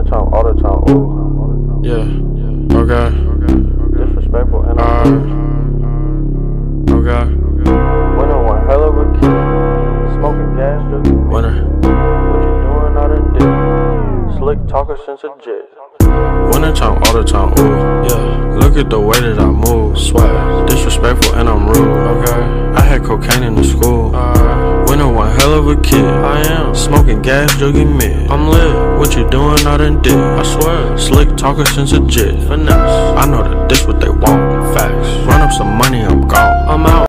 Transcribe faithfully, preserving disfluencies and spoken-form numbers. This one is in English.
Winter time, all the time, ooh. Yeah, okay. Disrespectful and I'm uh, okay. Winter one hell of a kid. Smoking gas, drinking me. Winter. What you doing out of dick? Slick talker since a jet. Winter time, all the time, ooh. Yeah, look at the way that I move. Swag, disrespectful and I'm rude. Okay, I had cocaine in the school. Uh, Winter one hell of a kid. I am smoking gas, drinking mid. I'm lit. What you doing out in dick? I swear, slick talker since a jet. Finesse, I know that this what they want. Facts, run up some money, I'm gone. I'm out.